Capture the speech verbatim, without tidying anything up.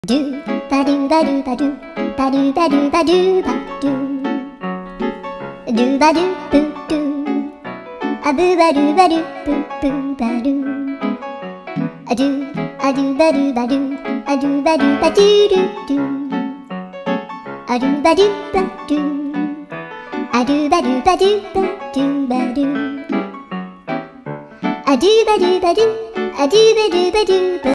ドゥバドゥバドゥバドゥバドゥバドゥバドゥバドゥドゥバドゥブドゥアブバドゥバドゥブブバドゥアドゥアドゥバドゥバドゥアドゥバドゥバドゥドゥドゥアドゥバドゥバドゥアドゥバドゥバドゥバドゥバドゥアドゥバドゥバドゥアドゥバドゥバドゥバ